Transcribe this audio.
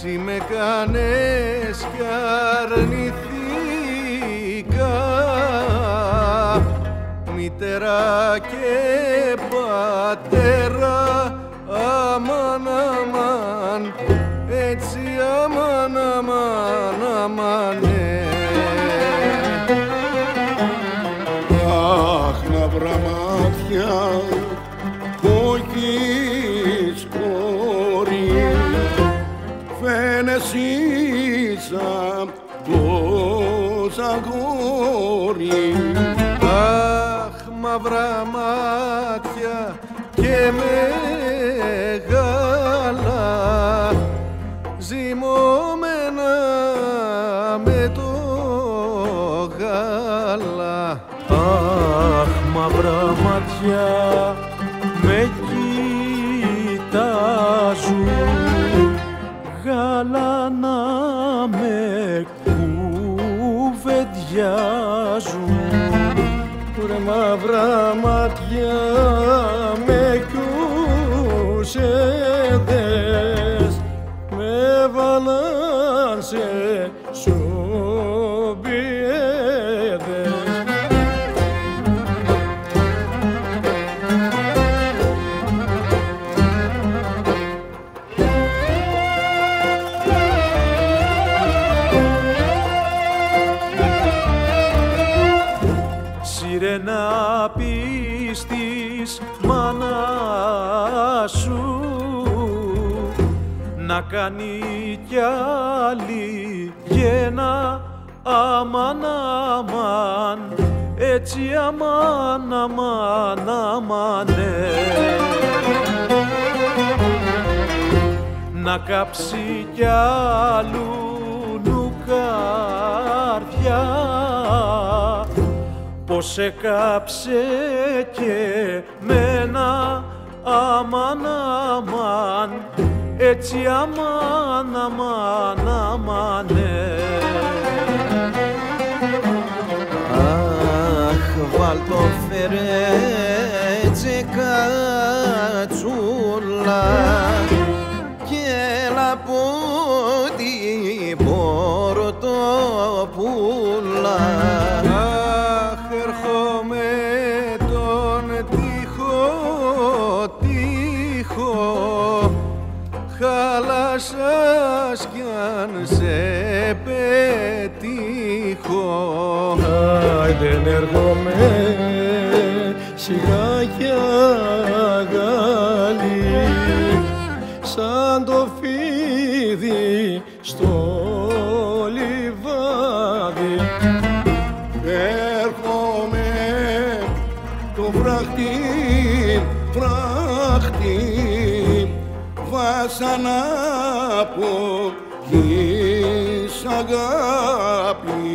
εσύ με κάνες κι αρνηθήκα, μητέρα και πατέρα, αμάν αμάν, έτσι αμάν αμάν αμανέ. Αχ, να βρω μάτια κόκκις κόρη, φαίνεσαι σαν πως αγόρι. Αχ, μαύρα μάτια και μεγάλα, ζυμωμένα με το γάλα. Αχ, μαύρα μάτια με κοιτάζουν, γάλα να με κουβεντιάζουν. Ρε μαύρα μάτια με κουσέδες, με βάλαν σε σομπιέδες. Σύρε να πεις της μάνας σου να κάνει κι άλλη γένα, αμάν αμάν, έτσι αμάν αμάν αμανέ. Να κάψει κι άλλου νουκάρδια, πως έκαψε και μένα, αμάν αμάν, έτσι αμάν αμάν αμανέ. Αχ, βάλ' το φερέτσε κατσούλα και έλα από την πορτοπούλα. Αχ, έρχομαι τον τείχο, χάλασας κι αν σε πετύχω. Δεν έρχομαι σιγά κι αγάλι, σαν το φίδι στο λιβάδι. Έρχομαι το φράχτη, βάσανα από της αγάπη.